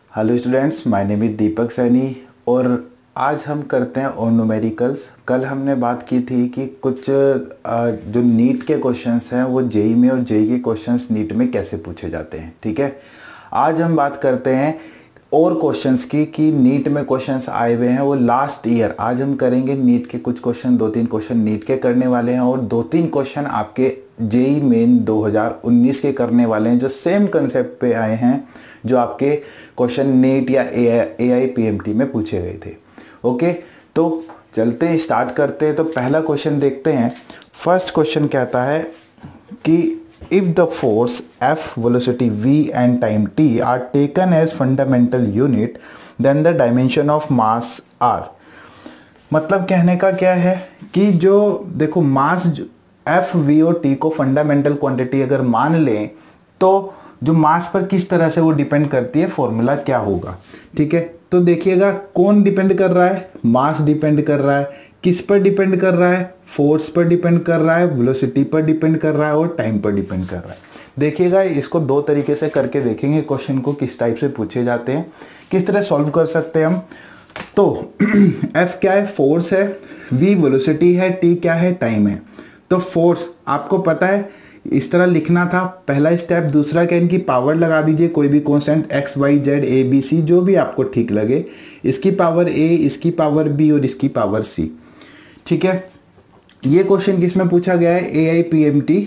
Hello students, my name is Deepak Saini और आज हम करते हैं और न्यूमेरिकल्स। कल हमने बात की थी कि कुछ जो नीट के क्वेश्चंस हैं वो जेई में और जेई के क्वेश्चंस नीट में कैसे पूछे जाते हैं। ठीक है, आज हम बात करते हैं और क्वेश्चंस की कि नीट में क्वेश्चंस आए हुए हैं वो लास्ट ईयर। आज हम करेंगे नीट के कुछ क्वेश्चन, 2-3 क्वेश्चन नीट के करने वाले हैं और 2-3 क्वेश्चन आपके जेई मेन 2019 के करने वाले हैं जो सेम कंसेप्ट पे आए हैं जो आपके क्वेश्चन नीट या AIPMT में पूछे गए थे। ओके, तो चलते हैं, स्टार्ट करते हैं। तो पहला क्वेश्चन देखते हैं। फर्स्ट क्वेश्चन कहता है कि if the force F, velocity V and time T are taken as fundamental unit, then the dimension of mass are। मतलब कहने का क्या है कि जो देखो मास F, V और T को फंडामेंटल क्वांटिटी अगर मान लें तो जो मास पर किस तरह से वो डिपेंड करती है, फॉर्मूला क्या होगा। ठीक है, तो देखिएगा कौन डिपेंड कर रहा है, मास डिपेंड कर रहा है। किस पर डिपेंड कर रहा है, फोर्स पर डिपेंड कर रहा है, वेलोसिटी पर डिपेंड कर रहा है और टाइम पर डिपेंड कर रहा है। देखिएगा इसको दो तरीके से करके देखेंगे, क्वेश्चन को किस टाइप से पूछे जाते हैं, किस तरह सॉल्व कर सकते हैं हम। तो F क्या है, फोर्स है, V वेलोसिटी है, T क्या है, टाइम है। तो फोर्स आपको पता है इस तरह लिखना था, पहला स्टेप। दूसरा क्या, इनकी पावर लगा दीजिए, कोई भी constant x y z a b c जो भी आपको ठीक लगे, इसकी पावर a, इसकी पावर b और इसकी पावर c। ठीक है, ये क्वेश्चन किस में पूछा गया है, AIPMT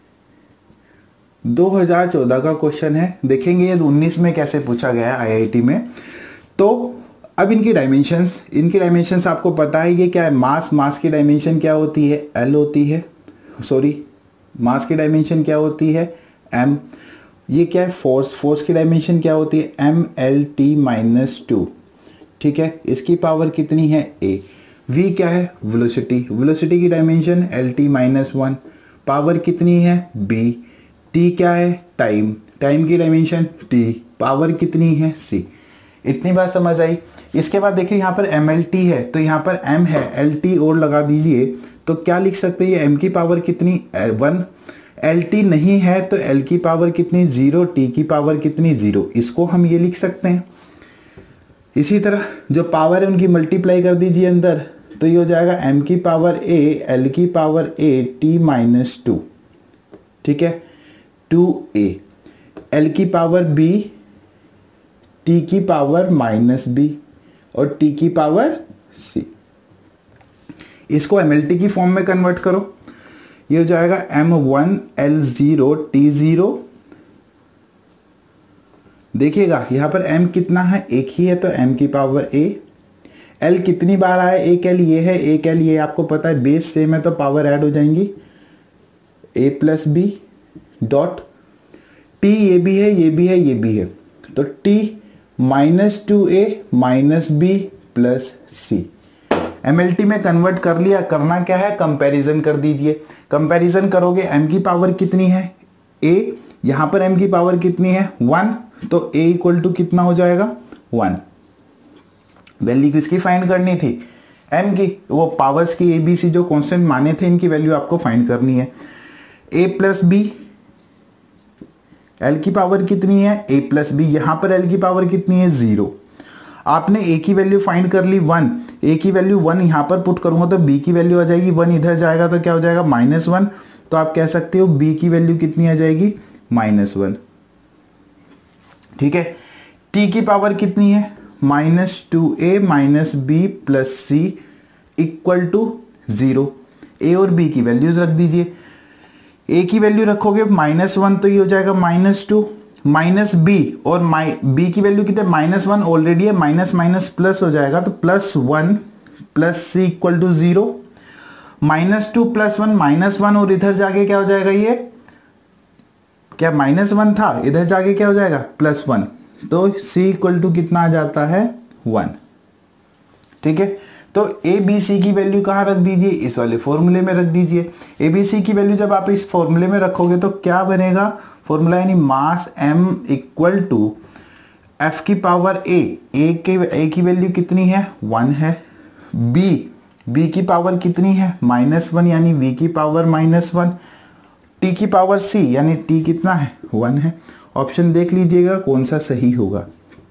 2014 का क्वेश्चन है। देखेंगे ये 19 में कैसे पूछा गया है IIT में। तो अब इनकी डायमेंशंस आपको पता है, ये क्या है, मास की डायमेंशन क्या होती है, L होती है, मास की डायमेंशन क्या होती है, m। ये क्या है, फोर्स की डायमेंशन क्या होती है, MLT-2। ठीक है, इसकी पावर कितनी है, a। v क्या है, वेलोसिटी की डायमेंशन LT-1, पावर कितनी है, b। t क्या है, टाइम की डायमेंशन t, पावर कितनी है, c। इतनी बात समझ आई। इसके बाद देखिए यहाँ पर MLT है तो यहाँ पर m है, LT और लगा दीजिए तो क्या लिख सकते हैं, m की पावर कितनी, 1। LT नहीं है तो L की पावर कितनी, 0। T की पावर कितनी, 0। इसको हम ये लिख सकते हैं। इसी तरह जो पावर है उनकी मल्टीप्लाई कर दीजिए अंदर, तो ये हो जाएगा m की पावर a, L की पावर a, T-2। ठीक है, 2a, L की पावर b, T की पावर -b और T की पावर c। इसको MLT की फॉर्म में कन्वर्ट करो, ये हो जाएगा M1 L0 T0। देखिएगा यहाँ पर m कितना है, एक ही है तो m की पावर a। L कितनी बार आया, एक L ये है, एक L ये, आपको पता है बेस सेम है तो पावर ऐड हो जाएंगी, a plus b dot t, ये भी है, ये भी है, ये भी है, तो t -2a -b plus c। MLT में कन्वर्ट कर लिया, करना क्या है, कंपैरिजन कर दीजिए। कंपैरिजन करोगे, m की पावर कितनी है, a, यहाँ पर m की पावर कितनी है, 1, तो a इक्वल टू कितना हो जाएगा, 1। वैल्यू किसकी फाइंड करनी थी, m की, वो पावर्स की ABC जो कांस्टेंट माने थे इनकी वैल्यू आपको फाइंड करनी है। a प्लस b, L की पावर कितनी है, a प्लस b, यहाँ पर L की पावर कितनी है, 0। आपने a की वैल्यू फाइंड कर ली 1, a की वैल्यू 1 यहाँ पर पुट करूंगा तो b की वैल्यू आ जाएगी 1, इधर जाएगा तो क्या हो जाएगा, -1। तो आप कह सकते हो b की वैल्यू कितनी आ जाएगी, -1। ठीक है, t की पावर कितनी है, -2a -b plus c equal to 0। a और b की वैल्यूज रख दीजिए। a की वैल्यू रखोगे -1 तो ये हो जाएगा -2, -b और b की वैल्यू कितने, -1 ऑलरेडी है, माइनस प्लस हो जाएगा तो +1 प्लस c इक्वल टू 0। -2 + 1 -1 और इधर जाके क्या हो जाएगा, ये क्या -1 था, इधर जाके क्या हो जाएगा, +1, तो c इक्वल टू कितना आ जाता है, 1। ठीक है, तो ABC की वैल्यू कहाँ रख दीजिए, इस वाले फॉर्मूले में रख दीजिए। ABC की वैल्यू जब आप इस फॉर्मूले में रखोगे तो क्या बनेगा, फॉर्मूला यानी mass m equal to F की पावर a की वैल्यू कितनी है, 1 है। B की पावर कितनी है, -1 यानी V की पावर -1। T की पावर C यानी T कितना है, 1 है। ऑप्शन देख लीजिएगा कौन सा सही होगा।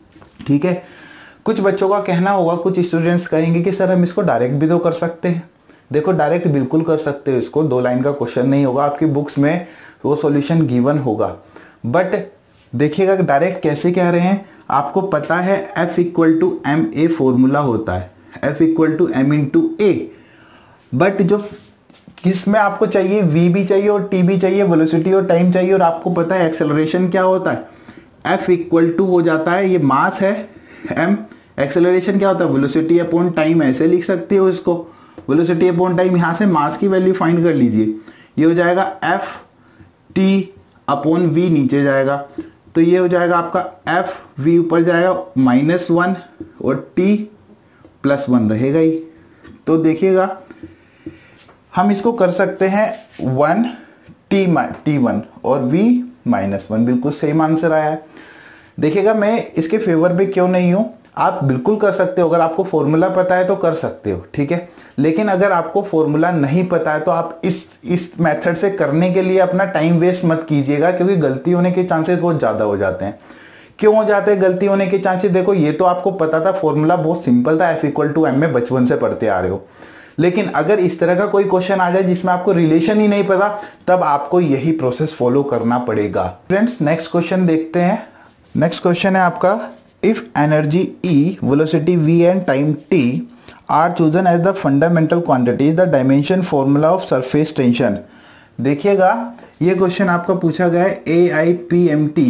ठीक है। कुछ बच्चों का कहना होगा, कुछ स्टूडेंट्स कहेंगे कि सर हम इसको डायरेक्ट भी तो कर सकते हैं। देखो डायरेक्ट बिल्कुल कर सकते हो इसको, 2 लाइन का क्वेश्चन नहीं होगा, आपकी बुक्स में वो सॉल्यूशन गिवन होगा। बट देखिएगा डायरेक्ट कैसे कह रहे हैं, आपको पता है F equal to M A formula होता है, F equal to M into A. But जो किसमें आपको चाहिए, v भी चाहिए और t भी चाहिए, वेलोसिटी और टाइम चाहिए, और आपको पता है एक्सेलरेशन क्या होता है, F इक्वल टू हो जाता है, ये मास है m, एक्सेलरेशन क्या होता है, वेलोसिटी अपॉन टाइम, ऐसे लिख सकते हो इसको, वेलोसिटी अपॉन टाइम। यहाँ से मास की वैल्यू फाइंड कर लीजिए, ये हो जाएगा एफ टी अपॉन वी, नीचे जाएगा तो ये हो जाएगा आपका एफ वी ऊपर जाएगा -1 और टी +1 रहेगा ही। तो देखिएगा हम इसको कर सकते हैं 1 t1 और v -1, बिल्कुल सेम आंसर आया है। देखिएगा मैं इसके फेवर में क्यों नहीं हूं, आप बिल्कुल कर सकते हो, अगर आपको फॉर्मूला पता है तो कर सकते हो, ठीक है। लेकिन अगर आपको फॉर्मूला नहीं पता है तो आप इस मेथड से करने के लिए अपना टाइम वेस्ट मत कीजिएगा, क्योंकि गलती होने के चांसेस बहुत ज़्यादा हो जाते हैं। क्यों हो जाते हैं गलती होने के चांसेस, देखो ये तो आपको पता था, फॉर्मूला बहुत सिंपल था, F इक्वल टू एम में बचपन से पढ़ते आ रहे हो। लेकिन अगर इस तरह का कोई क्वेश्चन आ जाए जिसमें आपको रिलेशन ही नहीं पता, तब आपको यही प्रोसेस फॉलो करना पड़ेगा। फ्रेंड्स नेक्स्ट क्वेश्चन देखते हैं। नेक्स्ट क्वेश्चन है आपका, if energy E, velocity V and time T are chosen as the fundamental quantities, the dimension formula of surface tension. देखिएगा ये क्वेश्चन आपका पूछा गया है AIPMT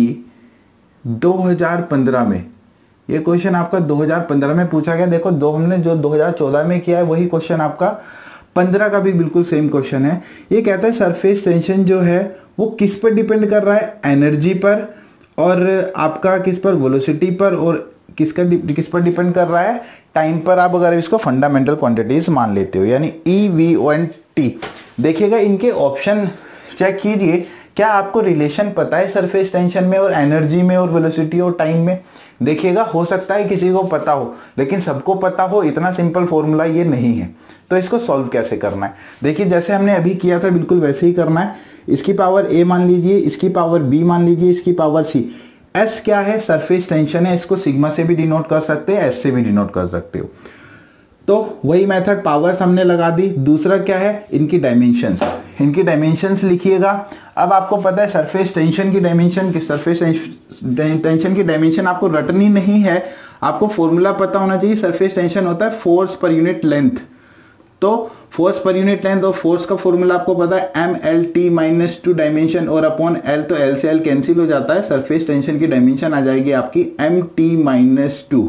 2015 में, ये क्वेश्चन आपका 2015 में पूछा गया। देखो हमने जो 2014 में किया है वही क्वेश्चन आपका 15 का भी बिल्कुल सेम क्वेश्चन है। ये कहता है सरफेस टेंशन जो है वो किस पर डिपेंड कर रहा है, एनर्जी पर, और आपका किस पर, वेलोसिटी पर, और किस पर डिपेंड कर रहा है, टाइम पर। आप अगर इसको फंडामेंटल क्वांटिटीज मान लेते हो, यानी E, V और T। देखिएगा इनके ऑप्शन चेक कीजिए, क्या आपको रिलेशन पता है सरफेस टेंशन में और एनर्जी में और वेलोसिटी और टाइम में। देखिएगा हो सकता है किसी को पता हो, लेकिन सबको पता हो इतना सिंपल फॉर्मूला ये नहीं है। तो इसको सॉल्व कैसे करना है, देखिए जैसे हमने अभी किया था बिल्कुल वैसे ही करना है। इसकी पावर A मान लीजिए, इसकी पावर B मान लीजिए, इसकी पावर C। S क्या है, सरफेस टेंशन है, इसको सिग्मा से भी डिनोट कर सकते हैं, S से भी डिनोट कर सकते हो। तो वही मेथड, पावर्स हमने लगा दी। दूसरा क्या है, इनकी डायमेंशंस, इनकी डायमेंशंस लिखिएगा। अब आपको पता है सरफेस टेंशन की डायमेंशन, सरफेस टेंशन की डायमेंशन आपको रटनी नहीं है, आपको फॉर्मूला पता होना चाहिए। सरफेस टेंशन होता है फोर्स पर यूनिट लेंथ, तो फोर्स पर यूनिट लेंथ, और फोर्स का फॉर्मूला आपको पता है mLT -2 डायमेंशन और अपॉन L, तो L से L कैंसिल हो जाता है। सरफेस टेंशन की डायमेंशन आ जाएगी आपकी MT-2।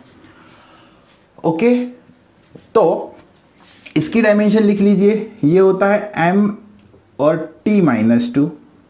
ओके, तो इसकी डायमेंशन लिख लीजिए, ये होता है m और T-2।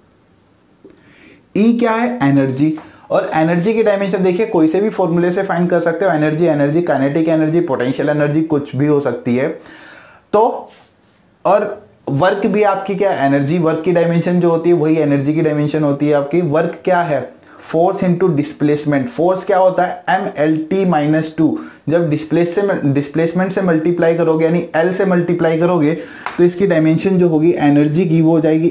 E क्या है, एनर्जी, और एनर्जी की डायमेंशन देखिए कोई से भी फॉर्मूले से फाइंड कर सकते हो। Energy kinetic energy, potential energy, कुछ भी हो सकती है। तो और वर्क भी आपकी क्या, एनर्जी वर्क की डायमेंशन जो होती है वही एनर्जी की डायमेंशन होती है आपकी। वर्क क्या है, फोर्स इंटू डिस्प्लेसमेंट। फोर्स क्या होता है, mLT-2। जब डिस्प्लेसमेंट से मल्टीप्लाई करोगे, यानी L से मल्टीप्लाई करोगे, तो इसकी डायमेंशन जो होगी एनर्जी की वो हो जाएगी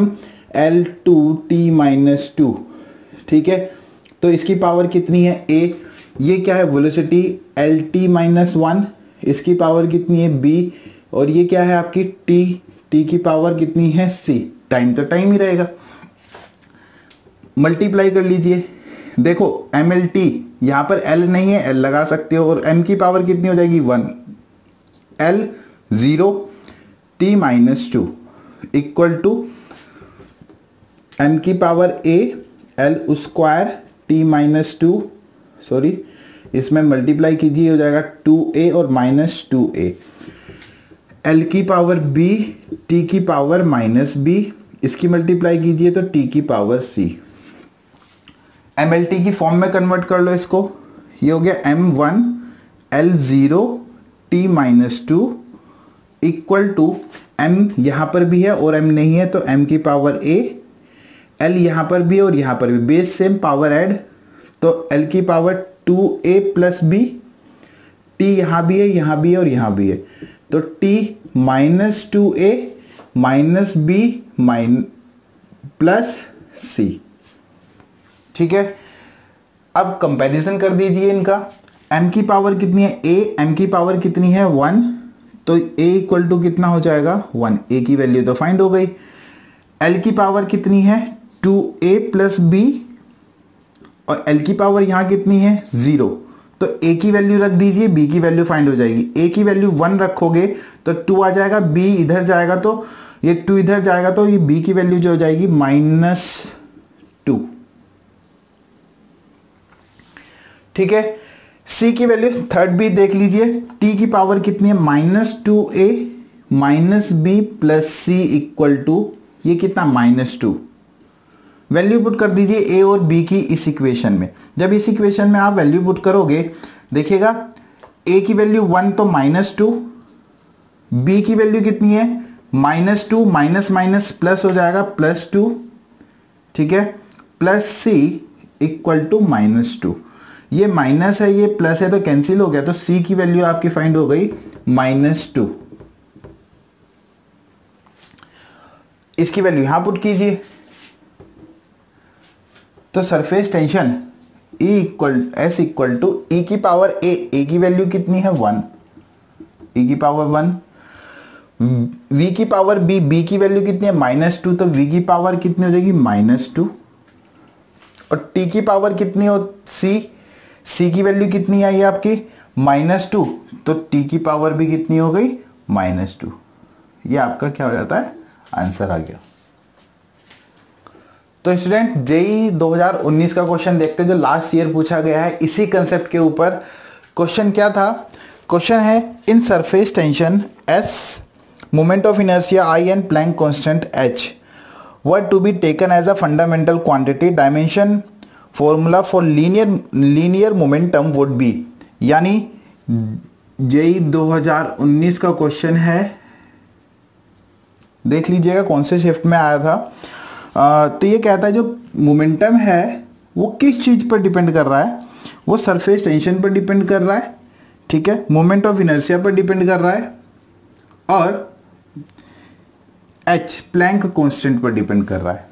mL2T-2। ठीक है, तो इसकी पावर कितनी है, A। ये क्या है, वेलोसिटी LT-1, इसकी पावर कितनी है, B। और ये क्या है आपकी T की पावर कितनी है, C। टाइम तो टाइम ही रहेगा, मल्टीप्लाई कर लीजिए। देखो mLT, यहाँ पर L नहीं है, L लगा सकते हो, और m की पावर कितनी हो जाएगी, 1। L 0 T-2 equal to m की power A L square T-2, sorry इसमें मल्टीप्लाई कीजिए, हो जाएगा 2A और -2A। L की पावर B, T की पावर -B, इसकी मल्टीप्लाई कीजिए तो T की पावर C। mLT की फॉर्म में कन्वर्ट कर लो इसको, ये हो गया m1 L0 T-2 equal to m, यहाँ पर भी है और m नहीं है तो m की पावर A, L यहाँ पर भी है और यहाँ पर भी, बेस सेम, पावर ऐड, तो L की पावर 2A + B, T यहाँ भी है, यहाँ भी है और यहाँ भी है, तो T -2A -B + C। ठीक है, अब कंपैरिजन कर दीजिए इनका। m की पावर कितनी है a, m की पावर कितनी है 1, तो a इक्वल टू कितना हो जाएगा 1, a की वैल्यू तो फाइंड हो गई। l की पावर कितनी है 2a प्लस b, और l की पावर यहाँ कितनी है 0, तो a की वैल्यू रख दीजिए, b की वैल्यू फाइंड हो जाएगी। a की वैल्यू 1 रखोगे तो 2 आ जाएगा, b इधर जाएगा तो ये 2 इधर जाएगा, तो ये b की वैल्यू जो हो जाएगी -2। ठीक है, c की वैल्यू थर्ड भी देख लीजिए, t की पावर कितनी है -2a minus B plus C equal to ये कितना -2। वैल्यू पुट कर दीजिए a और b की इस इक्वेशन में। जब इस इक्वेशन में आप वैल्यू पुट करोगे देखिएगा a की वैल्यू 1 तो -2, b की वैल्यू कितनी है -2, माइनस माइनस प्लस हो जाएगा +2, ठीक है, प्लस c इक्वल टू -2। ये माइनस है ये प्लस है तो कैंसिल हो गया, तो c की वैल्यू आपकी फाइंड हो गई -2। इसकी वैल्यू यहां पुट कीजिए, तो surface tension S equal to E की पावर a की वैल्यू कितनी है 1, e की पावर 1, v की पावर b की वैल्यू कितनी है -2, तो v की पावर कितनी हो जाएगी -2, और t की पावर कितनी हो c की वैल्यू कितनी आई आपकी -2, तो t की पावर भी कितनी हो गई -2। ये आपका क्या हो जाता है आंसर आ गया। तो स्टूडेंट जेई 2019 का क्वेश्चन देखते हैं जो लास्ट ईयर पूछा गया है इसी कंसेप्ट के ऊपर। क्वेश्चन क्या था, क्वेश्चन है in surface tension S, moment of inertia I and Planck constant H were to be taken as a fundamental quantity, dimension formula for linear momentum would be. यानी जेई 2019 का question है, देख लीजिएगा कौन से शिफ्ट में आया था। तो ये कहता है जो मोमेंटम है वो किस चीज़ पर डिपेंड कर रहा है, वो सरफेस टेंशन पर डिपेंड कर रहा है, ठीक है, मोमेंट ऑफ इनर्शिया पर डिपेंड कर रहा है, और H प्लैंक कांस्टेंट पर डिपेंड कर रहा है।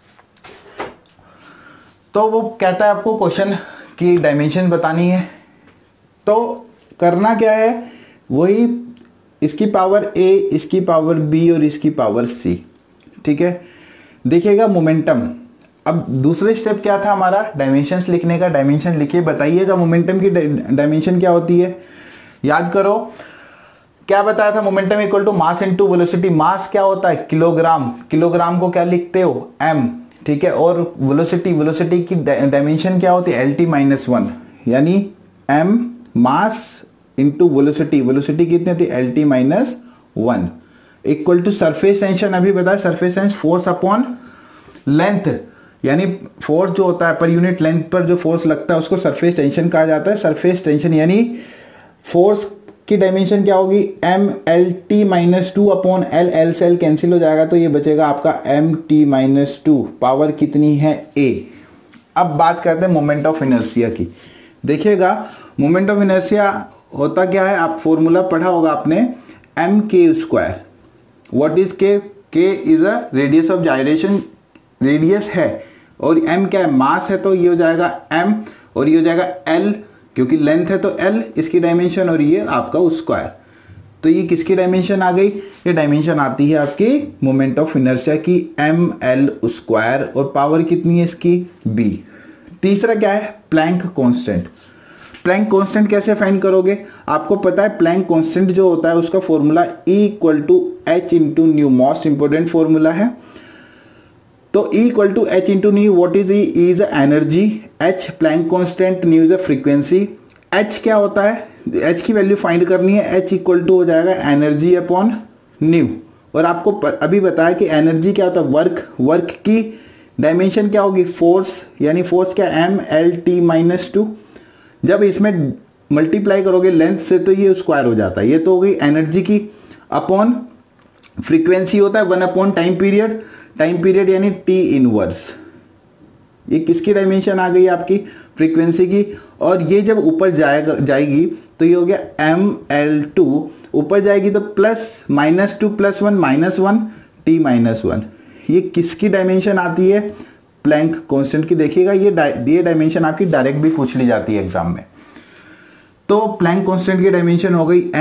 तो वो कहता है आपको क्वेश्चन की डायमेंशन बतानी है, तो करना क्या है वही इसकी पावर a, इसकी पावर b और इसकी पावर c, ठीक है। देखिएगा मोमेंटम, अब दूसरे स्टेप क्या था हमारा डायमेंशंस लिखने का। डायमेंशन लिखिए, बताइएगा मोमेंटम की डायमेंशन क्या होती है। याद करो क्या बताया था, momentum equal to mass into velocity. Mass क्या होता है किलोग्राम, किलोग्राम को क्या लिखते हो m, ठीक है, और वेलोसिटी की डायमेंशन क्या होती है LT-1, यानी m मास इंटू वेलोसिटी कितनी होती है LT-1 equal to surface tension. अभी बताया surface tension force upon length, यानी फोर्स जो होता है पर यूनिट लेंथ पर जो फोर्स लगता है उसको सरफेस टेंशन कहा जाता है। सरफेस टेंशन यानी फोर्स की डायमेंशन क्या होगी MLT-2 अपॉन L से L कैंसिल हो जाएगा, तो ये बचेगा आपका MT-2। पावर कितनी है A। अब बात करते हैं मोमेंट ऑफ इनर्शिया की। देखिएगा मोमेंट ऑफ इनर्शिया होता क्या है, आप फॉर्मूला पढ़ा होगा आपने, mk²। What is k? k is a radius of gyration, radius है, और m क्या है मास है, तो ये हो जाएगा m और ये हो जाएगा l, क्योंकि लेंथ है तो l इसकी डायमेंशन, और ये आपका स्क्वायर। तो ये किसकी डायमेंशन आ गई, ये डायमेंशन आती है आपकी मोमेंट ऑफ इनर्शिया की ml², और पावर कितनी है इसकी b। तीसरा क्या है प्लैंक कांस्टेंट। प्लैंक कांस्टेंट कैसे फाइंड करोगे, आपको पता है प्लैंक कांस्टेंट जो होता है उसका formula E equal to H into nu, most important formula है। तो E equal to H into nu, what is E? E is energy, H Planck constant, nu is frequency. H क्या होता है, H की वैल्यू फाइंड करनी है, H equal to हो जाएगा एनर्जी अपॉन न्यू। और आपको अभी बताया कि एनर्जी क्या होता है वर्क की डायमेंशन क्या होगी फोर्स, यानी फोर्स क्या MLT-2। जब इसमें मल्टीप्लाई करोगे लेंथ से तो ये स्क्वायर हो जाता है। ये तो हो गई एनर्जी की, अपॉन फ्रीक्वेंसी होता है 1 अपॉन टाइम पीरियड यानी T इनवर्स। ये किसकी डायमेंशन आ गई आपकी फ्रीक्वेंसी की, और ये जब ऊपर जाएगी तो ये हो गया ML2, ऊपर जाएगी तो +-2 +1 -1 T-1। ये किसकी डायमेंशन आती है प्लैंक कांस्टेंट की देखिएगा, ये डायमेंशन आपकी डायरेक्ट भी पूछ ली जाती है एग्जाम में। तो प्लैंक कांस्टेंट की डायमेंशन हो गई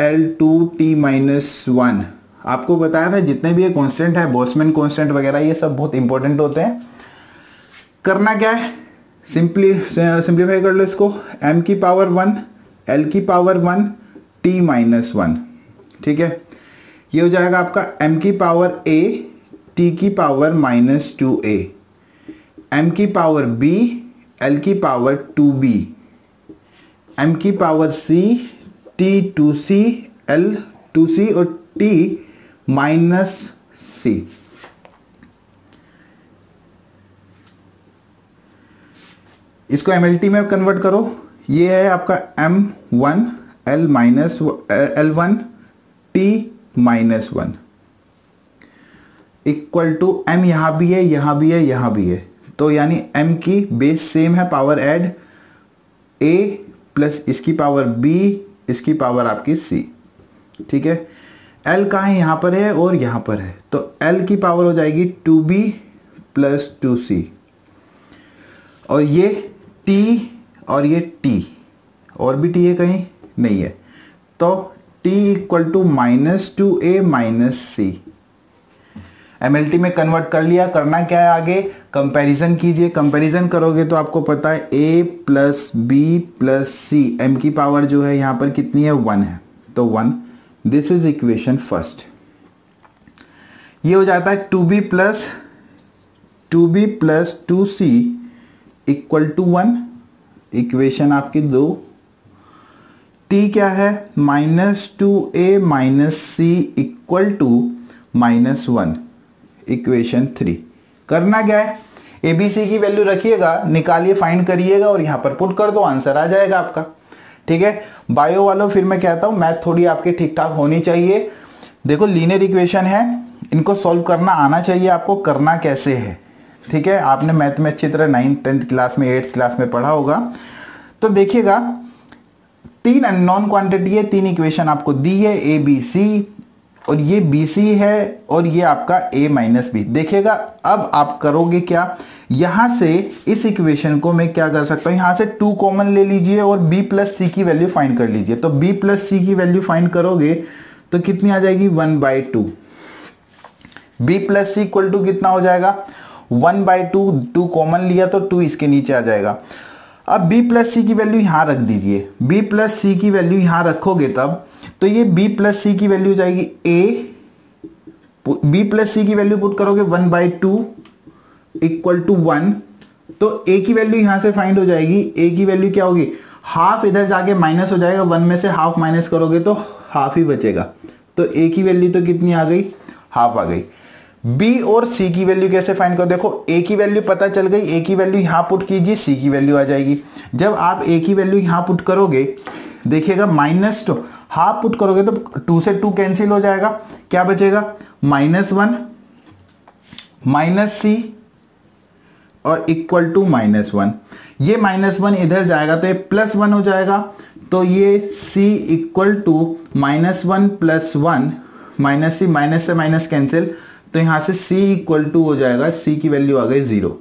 mL2T-1। आपको बताया था जितने भी ये कांस्टेंट है, बोल्ट्जमैन कांस्टेंट वगैरह, ये सब बहुत इंपॉर्टेंट होते हैं। करना क्या है, सिंप्लीफाई कर लो इसको, m की पावर 1 l की पावर 1 T-1, ठीक है। ये हो जाएगा आपका m की पावर a t की पावर -2a, m की पावर b l की पावर 2b, m की power c t 2c l 2c और t -c। इसको MLT में कन्वर्ट करो, ये है आपका m1 l1 T-1 equal to m, यहां भी है, यहां भी है, यहां भी है, तो यानी m की बेस सेम है, पावर ऐड a प्लस इसकी पावर b, इसकी पावर आपकी c, ठीक है। l कहाँ है, यहां पर है और यहां पर है, तो l की पावर हो जाएगी 2b प्लस 2c, और ये t और ये t, और भी t है कहीं नहीं है, तो t equal to -2a -c। MLT में कन्वर्ट कर लिया। करना क्या है आगे, कंपैरिजन कीजिए। कंपैरिजन करोगे तो आपको पता है a plus B plus C, m की पावर जो है यहाँ पर कितनी है, 1 है, तो 1, दिस इज इक्वेशन फर्स्ट। ये हो जाता है 2b plus 2c equal to 1, equation आपकी 2। t क्या है, -2a - c equal to -1, equation 3। करना क्या है, ABC की वैल्यू रखिएगा, निकालिए, फाइंड करिएगा और यहां पर पुट कर दो, आंसर आ जाएगा आपका, ठीक है। बायो वालों फिर मैं कहता हूं मैथ थोड़ी आपकी ठीक ठाक होनी चाहिए। देखो लीनियर इक्वेशन है, इनको सॉल्व करना आना चाहिए आपको, करना कैसे है, ठीक है। आपने मैथ में अच्छी तरह 9th 10th क्लास में 8th क्लास में पढ़ा होगा। तो देखिएगा 3 अननोन क्वांटिटी है, 3 इक्वेशन आपको दी है, ए बी सी, और ये बी सी है और ये आपका a - b। देखिएगा अब आप करोगे क्या, यहां से इस इक्वेशन को मैं क्या कर सकता हूं, यहां से 2 कॉमन ले लीजिए और b प्लस सी की वैल्यू फाइंड कर लीजिए। तो b प्लस सी की वैल्यू फाइंड करोगे तो कितनी आ जाएगी, 1/2। b plus C equal to कितना हो जाएगा, 1/2, 2 कॉमन लिया तो 2 इसके नीचे आ जाएगा। अब b प्लस सी की वैल्यू यहां रख दीजिए, b प्लस सी की वैल्यू यहां रखोगे तब तो ये b प्लस सी की वैल्यू जाएगी a, b प्लस सी की वैल्यू पुट करोगे 1/2 इक्वल टू 1, तो a की वैल्यू यहां से फाइंड हो जाएगी। a की वैल्यू क्या होगी, हाफ इधर जाके माइनस हो जाएगा, 1 में से हाफ माइनस करोगे तो हाफ ही बचेगा, तो a की वैल्यू तो कितनी आ गई, हाफ आ गई। b और c की वैल्यू कैसे फाइंड करो, देखो a की वैल्यू पता चल गई, a की वैल्यू यहां पुट कीजिए, c की वैल्यू आ जाएगी। जब आप a की वैल्यू यहां पुट करोगे देखिएगा -2, हाफ पुट करोगे तो 2 से 2 कैंसिल हो जाएगा, क्या बचेगा, -1 -c और इक्वल टू -1। ये -1 इधर जाएगा तो ये +1 हो जाएगा, तो ये c equal to -1 + 1, -c minus से माइनस कैंसिल, तो यहां से c इक्वल टू हो जाएगा, c की वैल्यू आ गई 0।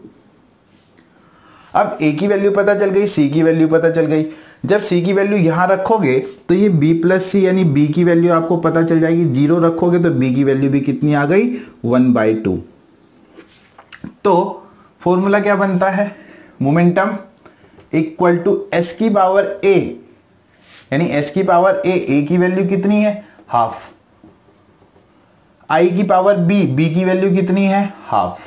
अब a की वैल्यू पता चल गई, c की वैल्यू पता चल गई। जब c की वैल्यू यहां रखोगे तो ये b प्लस सी यानी b की वैल्यू आपको पता चल जाएगी, 0 रखोगे तो b की वैल्यू भी कितनी आ गई, 1/2। तो फॉर्मूला क्या बनता है, मोमेंटम इक्वल टू s की पावर a, यानी s की पावर a की वैल्यू कितनी है, हाफ, i की पावर b की वैल्यू कितनी है, हाफ,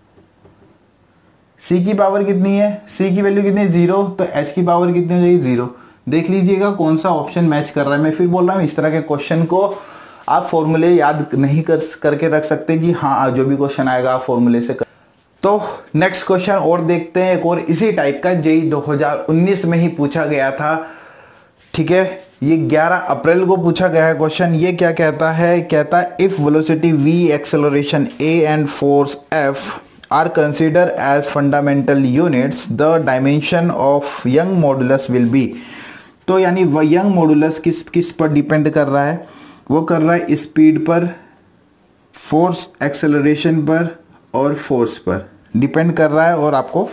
c की पावर कितनी है, c की वैल्यू कितनी है, 0, तो h की पावर कितनी हो जाएगी, 0। देख लीजिएगा कौन सा ऑप्शन मैच कर रहा है। मैं फिर बोल रहा हूँ इस तरह के क्वेश्चन को आप फॉर्मूले याद नहीं करके रख सकते कि हाँ जो भी क्वेश्चन आएगा आप फॉर्मूले से कर। तो नेक्स्ट क्वेश्चन और देखते हैं, एक और इसी टाइप का जेईई 2019 में ही पूछा गया था, ठीक है। ये 11 अप्रैल को पूछा गया है क्वेश्चन। ये क्या कहता है, कहता है if velocity v, acceleration a and force f are considered as fundamental units, the dimension of young modulus will be। तो यानी वह यंग मॉडुलस किस पर डिपेंड कर रहा है, वो कर रहा है स्पीड पर, फोर्स एक्सेलरेशन पर और फोर्स पर। डिपेंड कर रहा है और आपको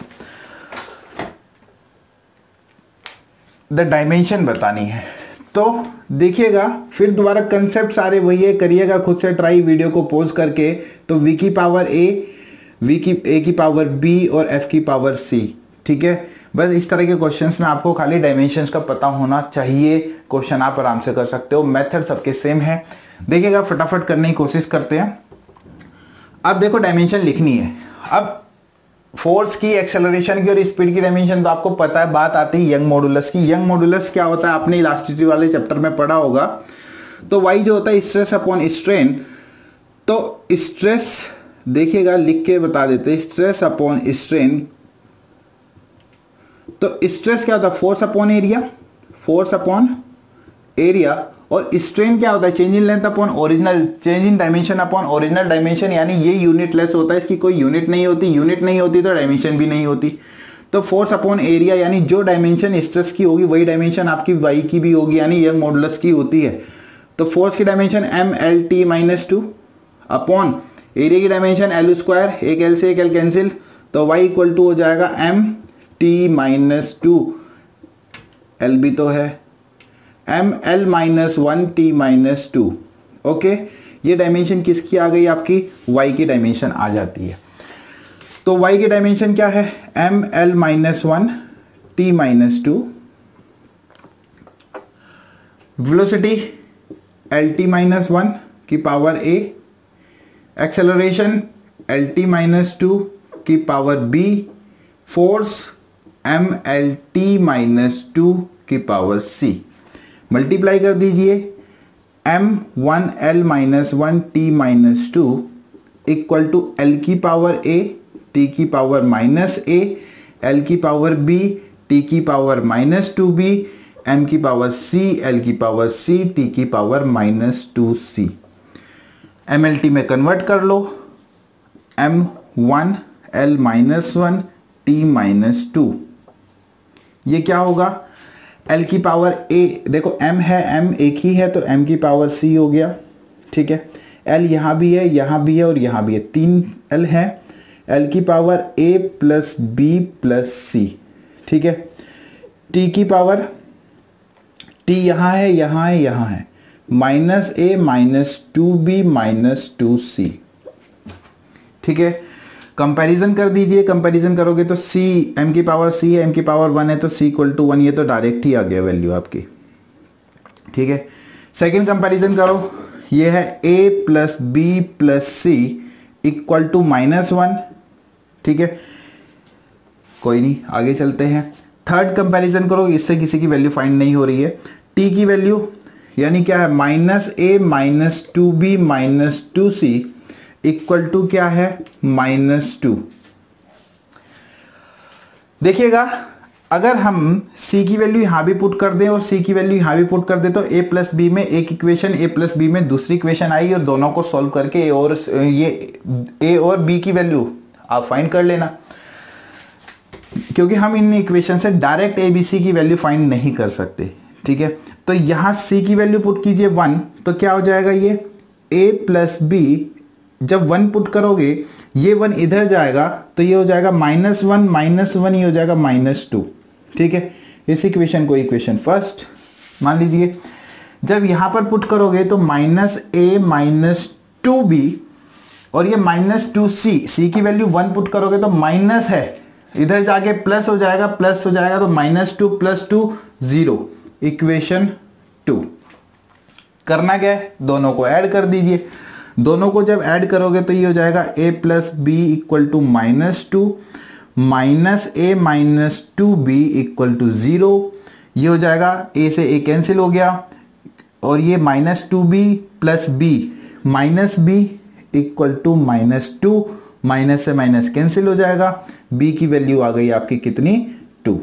द डायमेंशन बतानी है। तो देखिएगा फिर दोबारा कंसेप्ट सारे वही है, करिएगा खुद से ट्राई वीडियो को पॉज करके। तो v की पावर a, a की पावर b और f की पावर c, ठीक है। बस इस तरह के क्वेश्चंस में आपको खाली डायमेंशंस का पता होना चाहिए, क्वेश्चन आप आराम से कर सकते हो। मेथड सबके सेम है, देखिएगा फटाफट करने की कोशिश करते हैं। अब देखो डायमेंशन लिखनी है। अब फोर्स की, एक्सेलरेशन की और स्पीड की डायमेंशन तो आपको पता है। बात आती है यंग मॉडुलस की। यंग मॉडुलस क्या होता है आपने इलास्टिसिटी वाले चैप्टर में पढ़ा होगा। तो y जो होता है स्ट्रेस अपॉन स्ट्रेन। तो स्ट्रेस देखिएगा लिख के बता देते हैं, स्ट्रेस अपॉन स्ट्रेन। तो स्ट्रेस क्या होता है? Force upon area, force upon area. और स्ट्रेन क्या होता है? Change in length upon original, change in dimension upon original dimension. यानी ये यूनिट लेस होता है, इसकी कोई यूनिट नहीं होती। यूनिट नहीं होती तो डायमेंशन भी नहीं होती। तो फोर्स अपॉन एरिया यानी जो डायमेंशन स्ट्रेस की होगी वही डायमेंशन आपकी वाई की भी होगी, यानी यंग मॉडुलस की होती है। तो फोर्स की डायमेंशन MLT-2 अपॉन एरिया की डायमेंशन L², एक L से एक L कैंसिल। तो y इक्वल टू हो जाएगा MT-2, L भी तो है, ML-1T-2। ओके, ये डायमेंशन किसकी आ गई? आपकी y की डायमेंशन आ जाती है। तो y की डायमेंशन क्या है? ML-1T-2, वेलोसिटी LT-1 की पावर a, एक्सेलरेशन LT-2 की पावर b, फोर्स MLT-2 की पावर c। मल्टीप्लाई कर दीजिए, M1L-1T-2 इक्वल टू L की पावर a, T की पावर -a, L की पावर b, T की पावर -2b, M की पावर c, L की पावर c, T की पावर -2c। MLT में कन्वर्ट कर लो, M1L-1T-2, ये क्या होगा? L की पावर a, देखो M है, M एक ही है तो M की पावर c हो गया, ठीक है। L यहाँ भी है, यहाँ भी है और यहाँ भी है, 3 L है। L की power a plus b plus c, ठीक है। T की पावर, T यहाँ है, यहाँ है, यहाँ है, -a -2b -2c, ठीक है। कंपैरिजन कर दीजिए, कंपैरिजन करोगे तो c, m की पावर c है, m की पावर 1 है तो c इक्वल टू 1, ये तो डायरेक्ट ही आ गया वैल्यू आपकी, ठीक है। सेकंड कंपैरिजन करो, ये है a plus b plus c equal to -1, ठीक है। कोई नहीं, आगे चलते हैं। थर्ड कंपैरिजन करो, इससे किसी की वैल्यू फाइंड नहीं हो रही है। t की वैल्यू यानी क्या है? -a -2b -2c equal to क्या है? -2। देखिएगा अगर हम c की वैल्यू यहां भी पुट कर दें और c की वैल्यू यहां भी पुट कर दें तो a प्लस b में एक इक्वेशन, a प्लस b में दूसरी इक्वेशन आई और दोनों को सॉल्व करके a और b की वैल्यू आप फाइंड कर लेना, क्योंकि हम इन इक्वेशन से डायरेक्ट a b c की वैल्यू फाइंड नहीं कर सकते, ठीक है। तो यहां c की वैल्यू पुट कीजिए 1, तो क्या हो जाएगा? ये a प्लस b, जब 1 पुट करोगे ये 1 इधर जाएगा तो ये हो जाएगा -1 ये हो जाएगा -2, ठीक है। इस इक्वेशन को इक्वेशन फर्स्ट मान लीजिए। जब यहां पर पुट करोगे तो -a -2b और ये -2c, c की वैल्यू 1 पुट करोगे तो माइनस है, इधर जाके प्लस हो जाएगा, प्लस हो जाएगा तो -2 + 2 0, इक्वेशन 2। करना क्या है? दोनों को ऐड कर दीजिए। दोनों को जब ऐड करोगे तो ये हो जाएगा a plus b equal to -2 -a -2b equal to 0। ये हो जाएगा, a से a कैंसिल हो गया और ये -2b plus b -b equal to -2, minus से माइनस कैंसिल हो जाएगा। b की वैल्यू आ गई आपकी कितनी? 2।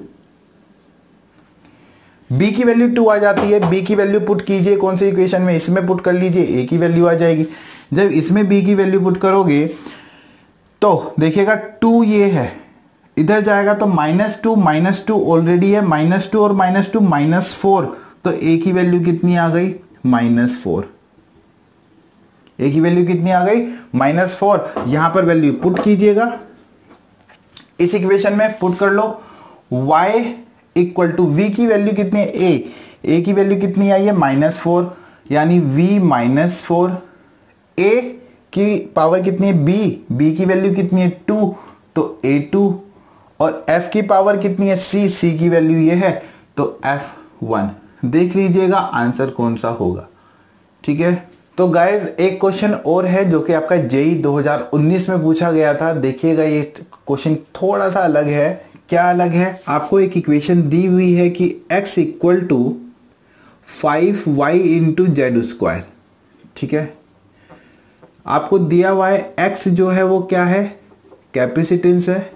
b की वैल्यू 2 आ जाती है। b की वैल्यू पुट कीजिए कौन सी इक्वेशन में? इसमें पुट कर लीजिए, a की वैल्यू आ जाएगी। जब इसमें b की वैल्यू पुट करोगे तो देखिएगा 2 ये है, इधर जाएगा तो -2 ऑलरेडी है, -2 और -2 -4, तो a की वैल्यू कितनी आ गई? -4। a की वैल्यू कितनी आ गई? -4। यहां पर वैल्यू पुट कीजिएगा, इस इक्वेशन में पुट कर लो, y इक्वल टू v की वैल्यू कितनी है, a की वैल्यू कितनी आई है -4, यानी v -4, a की पावर कितनी है b की वैल्यू कितनी है 2, तो a2, और f की पावर कितनी है c की वैल्यू ये है, तो f1। देख लीजिएगा आंसर कौन सा होगा। ठीक है, तो गाइज एक क्वेश्चन और है जो कि आपका जेई 2019 में पूछा गया था। देखिएगा ये क्वेश्चन थोड़ा सा अलग है। क्या अलग है, आपको एक इक्वेशन दी हुई है कि x equal to 5y into Z square. ठीक है, आपको दिया हुआ है x जो है वो क्या है, कैपेसिटेंस है,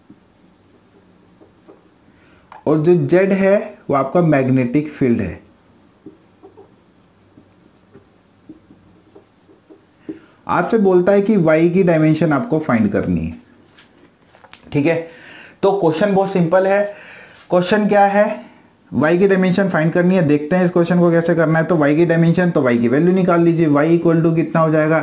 और जो z है वो आपका मैग्नेटिक फील्ड है। आपसे बोलता है कि y की डायमेंशन आपको फाइंड करनी है। ठीक है, तो क्वेश्चन बहुत सिंपल है। क्वेश्चन क्या है, y की डायमेंशन फाइंड करनी है। देखते हैं इस क्वेश्चन को कैसे करना है। तो y की डायमेंशन, तो y की वैल्यू निकाल लीजिए। y इक्वल टू कितना हो जाएगा,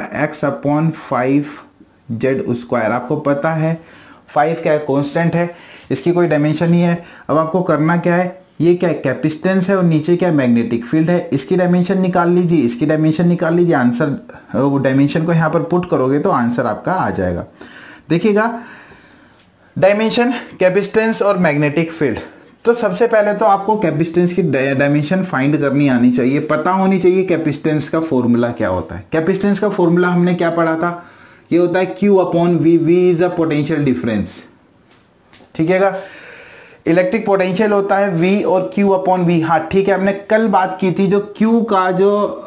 x/5z²। आपको पता है 5 क्या है, कॉन्स्टेंट है, इसकी कोई डायमेंशन ही है। अब आपको करना क्या है, ये क्या है, कैपेसिटेंस है, और नीचे क्या है, मैग्नेटिक फील्ड है। इसकी डायमेंशन निकाल लीजिए, इसकी डायमेंशन निकाल लीजिए। आंसर, वो डायमेंशन को यहाँ पर पुट करोगे तो आंसर आपका आ जाएगा। देखिएगा, डायमेंशन, कैपेसिटेंस और मैग्नेटिक फील्ड। तो सबसे पहले तो आपको कैपेसिटेंस की डायमेंशन फाइंड करनी आनी चाहिए, पता होनी चाहिए कैपेसिटेंस का फॉर्मूला क्या होता है। कैपेसिटेंस का फॉर्मूला हमने क्या पढ़ा था, ये होता है Q/V। V is a potential difference. ठीक है, इलेक्ट्रिक पोटेंशियल होता है V और Q/V। हाँ ठीक है, हमने कल बात की थी, जो Q का जो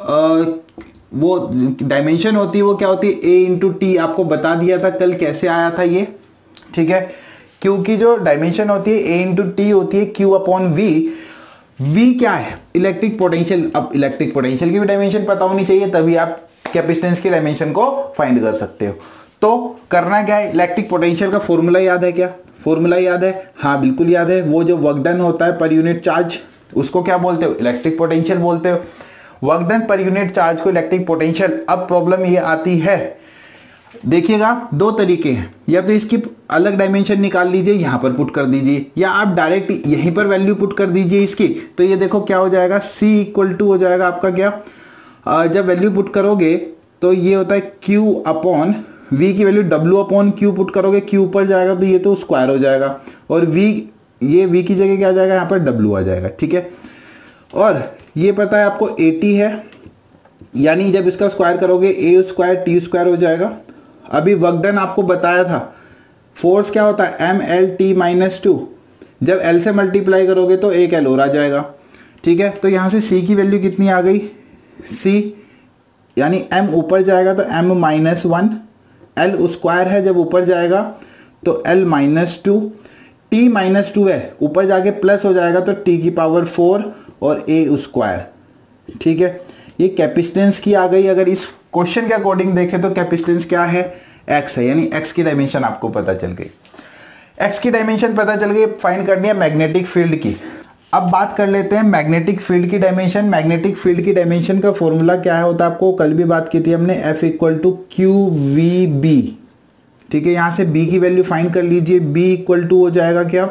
वो डायमेंशन होती है वो क्या होती है, A/T। आपको बता दिया था कल कैसे आया था ये। ठीक है, Q की जो डायमेंशन होती है A/T होती है Q/V। V क्या है, इलेक्ट्रिक पोटेंशियल। अब इलेक्ट्रिक पोटेंशियल की भी डायमेंशन पता होनी चाहिए, तभी आप कैपेसिटेंस की डायमेंशन को फाइंड कर सकते हो। तो करना क्या है, इलेक्ट्रिक पोटेंशियल का फॉर्मूला याद है क्या, फॉर्मूला याद है, हाँ बिल्कुल याद है। वो जो वर्क डन होता है पर यूनिट चार्ज, उसको क्या बोलते हो, इलेक्ट्रिक पोटेंशियल बोलते हो। Work done per unit charge को इलेक्ट्रिक पोटेंशियल। अब प्रॉब्लम ये आती है, देखिएगा दो तरीके हैं, या तो इसकी अलग डायमेंशन निकाल लीजिए, यहां पर पुट कर दीजिए, या आप डायरेक्ट यहीं पर वैल्यू पुट कर दीजिए इसकी। तो ये देखो क्या हो जाएगा, C इक्वल टू हो जाएगा आपका क्या, जब वैल्यू पुट करोगे तो ये होता है Q/V की वैल्यू W/Q पुट करोगे, Q ऊपर जाएगा तो ये तो स्क्वायर हो जाएगा, और V, ये V की जगह क्या आ जाएगा, यहाँ पर W आ जाएगा। ठीक है, और ये पता है आपको 80 है, यानी जब इसका स्क्वायर करोगे A² T² हो जाएगा। अभी वर्क डन आपको बताया था, फोर्स क्या होता है MLT-2, जब L से मल्टीप्लाई करोगे तो 1L और आ जाएगा। ठीक है, तो यहाँ से C की वैल्यू कितनी आ गई, C यानी M ऊपर जाएगा तो M-1, L स्क्वायर है जब ऊपर जाएगा तो L-2, T-2 है, ऊपर जाके प्लस हो जाएगा तो T⁴ और A²। ठीक है, ये कैपेसिटेंस की आ गई। अगर इस क्वेश्चन के अकॉर्डिंग देखें तो कैपेसिटेंस क्या है, x है, यानी x की डायमेंशन आपको पता चल गई। x की डायमेंशन पता चल गई, फाइंड करनी है मैग्नेटिक फील्ड की। अब बात कर लेते हैं मैग्नेटिक फील्ड की डायमेंशन। मैग्नेटिक फील्ड की डायमेंशन का फॉर्मूला क्या है होता है, आपको कल भी बात की थी हमने, F इक्वल टू QVB। ठीक है, यहां से B की वैल्यू फाइंड कर लीजिए। B इक्वल टू हो जाएगा क्या,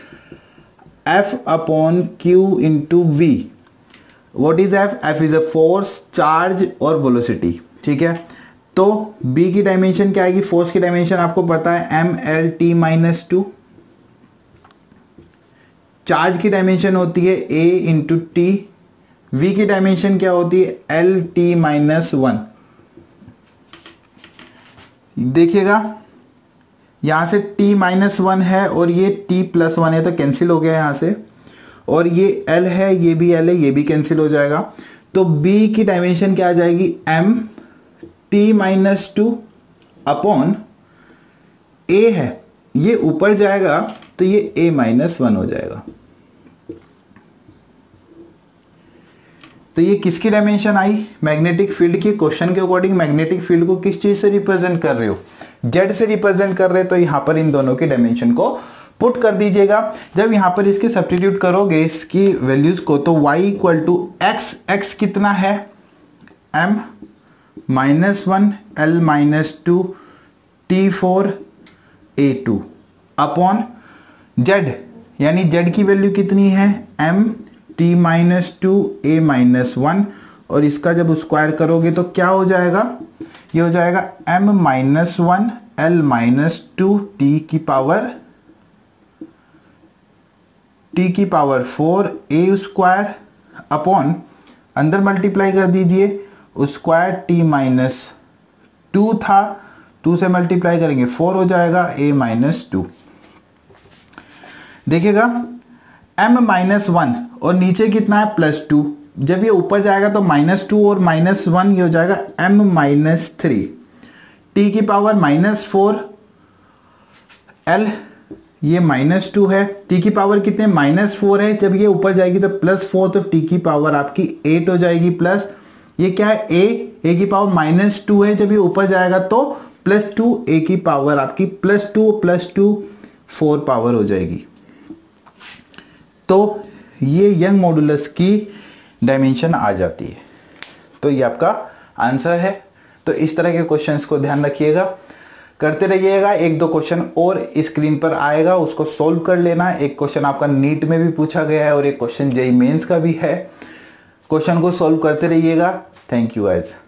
F/Q into V। What is F? F is a force, charge और वेलोसिटी। ठीक है, तो B की डायमेंशन क्या आएगी, फोर्स की डायमेंशन आपको पता है MLT-2, चार्ज की डायमेंशन होती है A/T, V की डायमेंशन क्या होती है LT-1। देखिएगा यहां से T-1 है और ये T+1 है, तो कैंसिल हो गया यहां से, और ये L है, ये भी L है, ये भी कैंसिल हो जाएगा। तो B की डायमेंशन क्या आ जाएगी, MT-2 अपॉन A है, ये ऊपर जाएगा तो ये A-1 हो जाएगा। तो ये किसकी डायमेंशन आई, मैग्नेटिक फील्ड की। क्वेश्चन के अकॉर्डिंग मैग्नेटिक फील्ड को किस चीज से रिप्रेजेंट कर रहे हो, जेड से रिप्रेजेंट कर रहे हो, तो यहां पर इन दोनों की डायमेंशन को पुट कर दीजिएगा। जब यहां पर इसके सब्स्टिट्यूट करोगे इसकी वैल्यूज को, तो y इक्वल टू x कितना है M-1 L-2 T4 A2। Upon Z, यानी जेड की वैल्यू कितनी है M T minus two A minus one, और इसका जब स्क्वायर करोगे तो क्या हो जाएगा, ये हो जाएगा M minus one L minus two T की पावर 4 ए स्क्वायर अपॉन अंदर मल्टीप्लाई कर दीजिए, स्क्वायर टी माइनस टू था, 2 से मल्टीप्लाई करेंगे 4 हो जाएगा a माइनस टू। देखिएगा m माइनस वन और नीचे कितना है प्लस टू, जब ये ऊपर जाएगा तो माइनस टू और माइनस वन, ये हो जाएगा m माइनस थ्री, टी की पावर माइनस फोर, l ये माइनस टू है, टी की पावर कितने माइनस फोर है, जब ये ऊपर जाएगी तो प्लस फोर, तो टी की पावर आपकी 8 हो जाएगी, प्लस ये क्या है ए की पावर माइनस टू है, जब ये ऊपर जाएगा तो प्लस टू, ए की पावर आपकी प्लस टू 4 पावर हो जाएगी। तो ये यंग मॉडुलस की डायमेंशन आ जाती है। तो ये आपका आंसर है। तो इस तरह के क्वेश्चंस को ध्यान रखिएगा, करते रहिएगा। एक दो क्वेश्चन और स्क्रीन पर आएगा, उसको सोल्व कर लेना। एक क्वेश्चन आपका नीट में भी पूछा गया है और एक क्वेश्चन जेईई मेंस का भी है। क्वेश्चन को सोल्व करते रहिएगा। Thank you guys.